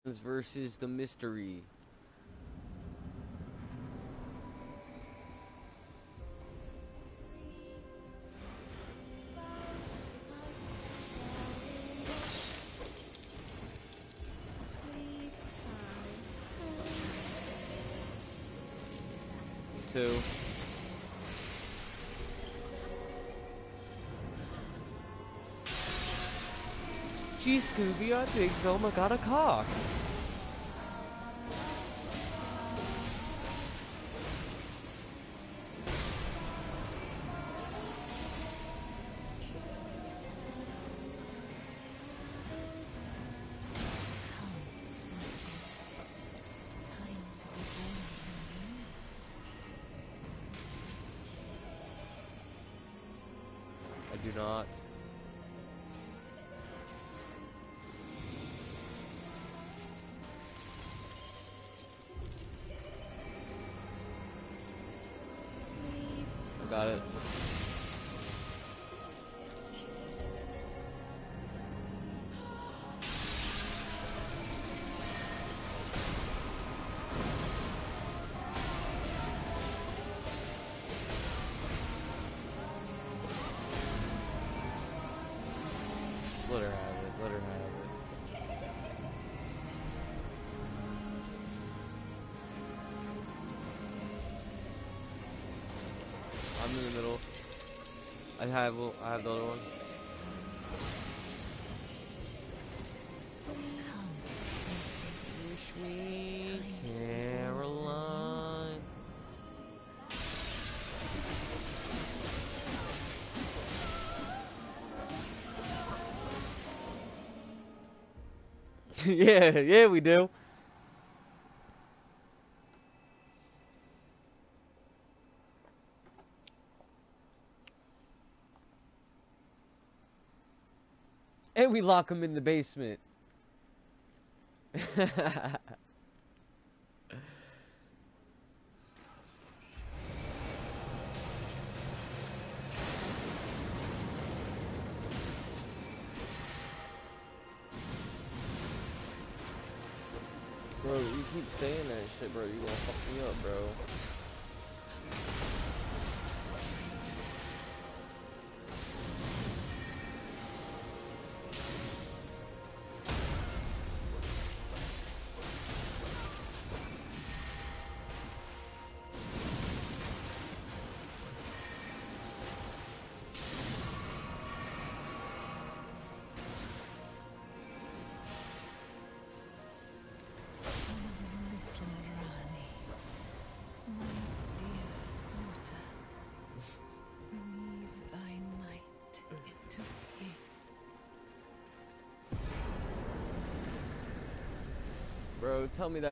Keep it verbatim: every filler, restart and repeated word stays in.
versus the mystery. Two. Gee, Scooby, I think Velma got a cock. I do not. I got it. Let her have it, let her have it. I'm in the middle. I have, I have the other one. Sweet Caroline. yeah, yeah, we do. And we lock him in the basement. Bro, you keep saying that shit, bro. You gonna fuck me up, bro. Bro, tell me that.